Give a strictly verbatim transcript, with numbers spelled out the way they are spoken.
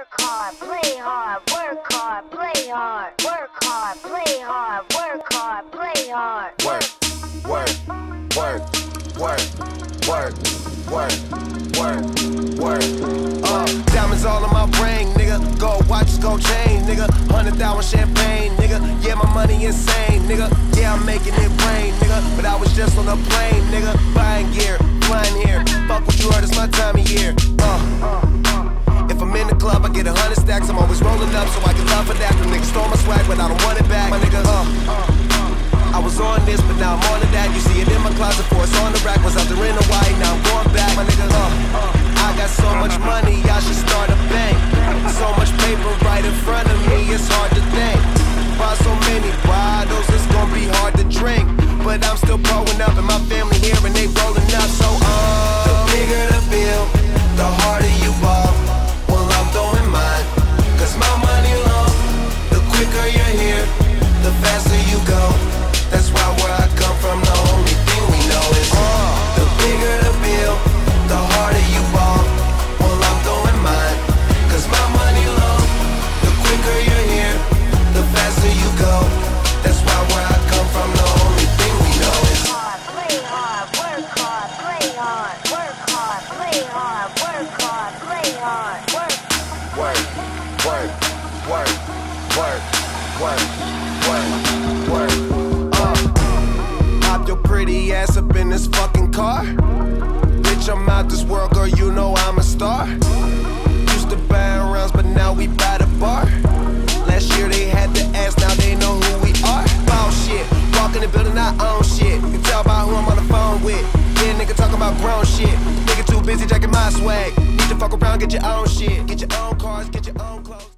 work hard, play hard, work hard, play hard, work hard, play hard, work hard, play hard. Work, work, work, work, work, work, work, work. Uh, diamonds all on my brain, nigga. Gold watches, gold chain, nigga. Hundred thousand champagne, nigga. Yeah, my money insane, nigga. Yeah, I'm making it rain, nigga. But I was just on a plane, nigga. Buying gear, flying here. Fuck what you heard, it's my time of year. Uh. If I'm in the club, I get a hundred stacks. I'm always rolling up, so I get love for that. The niggas stole my swag, but I don't want it back. My nigga, uh, I was on this, but now I'm on to that. You see it in my closet, for it's on the rack. Was out there in Hawaii, now I'm going back. My nigga, uh, I got so much money, I should start a bank. So much paper right in front of me, it's hard to think. Buy so many bottles, it's gonna be hard to drink. But I'm still growing up, and my family here, and they rolling up. So, uh, the bigger the bill, the harder you ball. Well, I'm throwing mine, cause my money long. The quicker you're here, the faster you go. That's why where I come from, the only thing we know is uh, the bigger the bill, the harder you ball. Well, I'm throwing mine, cause my money long. The quicker you're here, the faster you go. That's why where I come from, the only thing we know is hard, play hard, work hard, play hard, work hard, play hard, work hard, play hard, work. Work, work, work, work, work, work, work. Uh, pop your pretty ass up in this fucking car. Bitch, I'm out this world, girl, you know I'm a star. Used to buy rounds, but now we buy the bar. Last year they had to ask, now they know who we are. Ball shit, walk in the building, I own shit. You can tell by who I'm on the phone with. Yeah, nigga talking about grown shit. Nigga too busy jacking my swag. Need to fuck around, get your own shit. Get your own cars, get your own clothes.